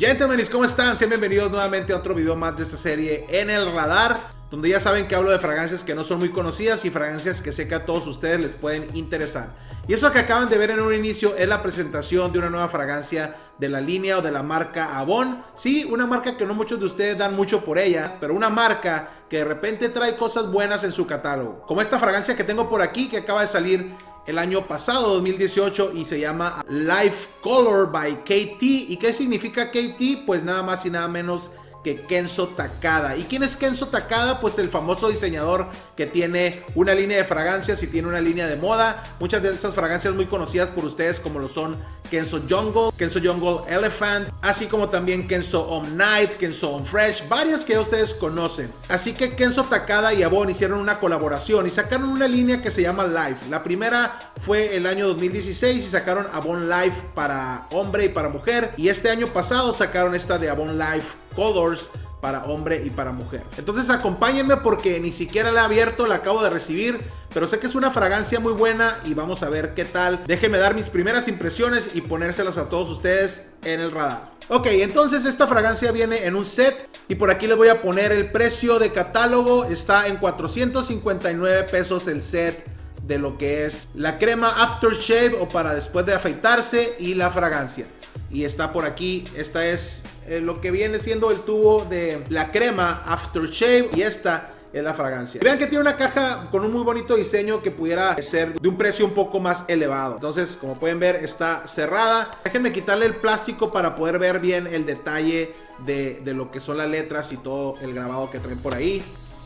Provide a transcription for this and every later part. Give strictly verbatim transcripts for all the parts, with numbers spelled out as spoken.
Gentlemen, ¿cómo están? Sean bienvenidos nuevamente a otro video más de esta serie En el Radar, donde ya saben que hablo de fragancias que no son muy conocidas y fragancias que sé que a todos ustedes les pueden interesar. Y eso que acaban de ver en un inicio es la presentación de una nueva fragancia de la línea o de la marca Avon. Sí, una marca que no muchos de ustedes dan mucho por ella, pero una marca que de repente trae cosas buenas en su catálogo. Como esta fragancia que tengo por aquí, que acaba de salir el año pasado, dos mil dieciocho, y se llama Life Color by K T. ¿Y qué significa K T? Pues nada más y nada menos que Kenzo Takada. ¿Y quién es Kenzo Takada? Pues el famoso diseñador que tiene una línea de fragancias y tiene una línea de moda. Muchas de esas fragancias muy conocidas por ustedes, como lo son Kenzo Jungle, Kenzo Jungle Elephant, así como también Kenzo On Night, Kenzo On Fresh, varias que ustedes conocen. Así que Kenzo Takada y Avon hicieron una colaboración y sacaron una línea que se llama Life. La primera fue el año dos mil dieciséis y sacaron Avon Life para hombre y para mujer. Y este año pasado sacaron esta de Avon Life Colors para hombre y para mujer. Entonces acompáñenme porque ni siquiera la he abierto, la acabo de recibir, pero sé que es una fragancia muy buena y vamos a ver qué tal. Déjenme dar mis primeras impresiones y ponérselas a todos ustedes en el radar. Ok, entonces esta fragancia viene en un set y por aquí les voy a poner el precio de catálogo. Está en cuatrocientos cincuenta y nueve pesos el set de lo que es la crema aftershave o para después de afeitarse y la fragancia. Y está por aquí, esta es eh, lo que viene siendo el tubo de la crema aftershave y esta es la fragancia. Vean que tiene una caja con un muy bonito diseño que pudiera ser de un precio un poco más elevado. Entonces, como pueden ver, está cerrada. Déjenme quitarle el plástico para poder ver bien el detalle de, de lo que son las letras y todo el grabado que traen por ahí.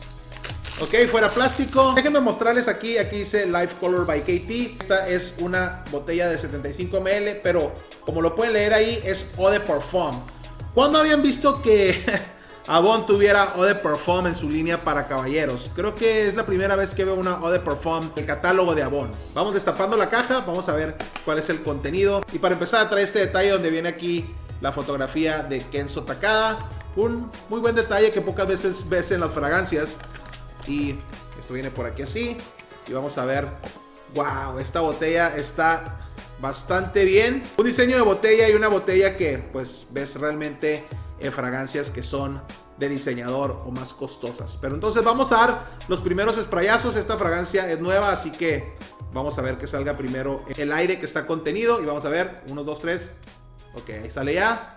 Ok, fuera plástico. Déjenme mostrarles aquí, aquí dice Life Color by K T. Esta es una botella de setenta y cinco mililitros, pero como lo pueden leer ahí, es Eau de Parfum. ¿Cuándo habían visto que Avon tuviera Eau de Parfum en su línea para caballeros? Creo que es la primera vez que veo una Eau de Parfum en el catálogo de Avon. Vamos destapando la caja, vamos a ver cuál es el contenido. Y para empezar, trae este detalle donde viene aquí la fotografía de Kenzo Takada. Un muy buen detalle que pocas veces ves en las fragancias. Y esto viene por aquí así. Y vamos a ver. Wow, esta botella está bastante bien. Un diseño de botella y una botella que pues ves realmente en fragancias que son de diseñador o más costosas. Pero entonces vamos a dar los primeros sprayazos. Esta fragancia es nueva, así que vamos a ver que salga primero el aire que está contenido. Y vamos a ver, uno, dos, tres. Ok, ahí sale ya.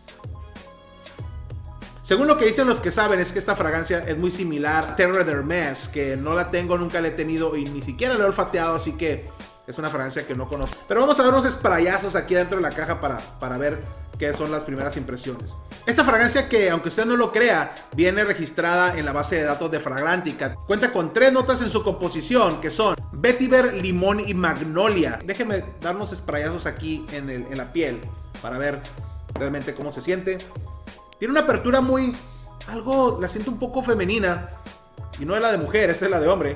Según lo que dicen los que saben, es que esta fragancia es muy similar a Terre d'Hermès, que no la tengo, nunca la he tenido y ni siquiera la he olfateado, así que es una fragancia que no conozco. Pero vamos a dar unos sprayazos aquí dentro de la caja para, para ver qué son las primeras impresiones. Esta fragancia, que aunque usted no lo crea, viene registrada en la base de datos de Fragrantica. Cuenta con tres notas en su composición, que son vetiver, limón y magnolia. Déjenme dar unos sprayazos aquí en, el, en la piel para ver realmente cómo se siente. Tiene una apertura muy, algo, la siento un poco femenina. Y no es la de mujer, esta es la de hombre.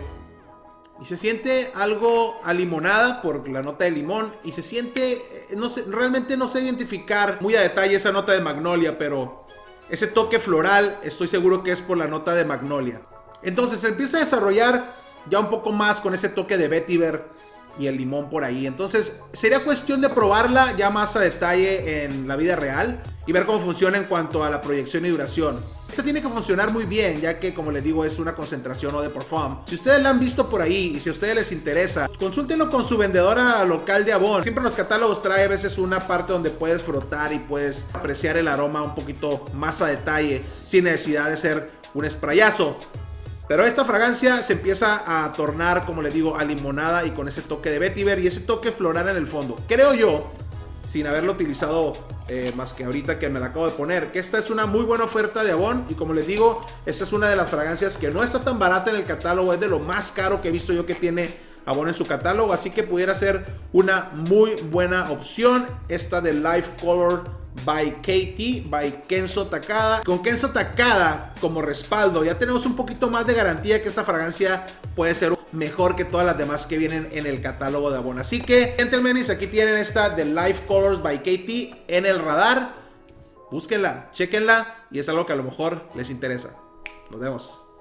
Y se siente algo a limonada por la nota de limón. Y se siente, no sé, realmente no sé identificar muy a detalle esa nota de magnolia. Pero ese toque floral estoy seguro que es por la nota de magnolia. Entonces se empieza a desarrollar ya un poco más con ese toque de vetiver y el limón por ahí. Entonces sería cuestión de probarla ya más a detalle en la vida real y ver cómo funciona en cuanto a la proyección y duración. Esta tiene que funcionar muy bien, ya que, como les digo, es una concentración Eau de Parfum. Si ustedes la han visto por ahí y si a ustedes les interesa, consúltenlo con su vendedora local de Avon. Siempre en los catálogos trae a veces una parte donde puedes frotar y puedes apreciar el aroma un poquito más a detalle sin necesidad de ser un sprayazo. Pero esta fragancia se empieza a tornar, como les digo, a limonada y con ese toque de vetiver y ese toque floral en el fondo. Creo yo, sin haberlo utilizado eh, más que ahorita que me la acabo de poner, que esta es una muy buena oferta de Avon. Y como les digo, esta es una de las fragancias que no está tan barata en el catálogo. Es de lo más caro que he visto yo que tiene Avon en su catálogo. Así que pudiera ser una muy buena opción esta de Life Color by K T, by Kenzo Takada. Con Kenzo Takada como respaldo ya tenemos un poquito más de garantía que esta fragancia puede ser mejor que todas las demás que vienen en el catálogo de Avon. Así que, gentlemen, aquí tienen esta de Life Colors by K T en el radar. Búsquenla, chequenla y es algo que a lo mejor les interesa. Nos vemos.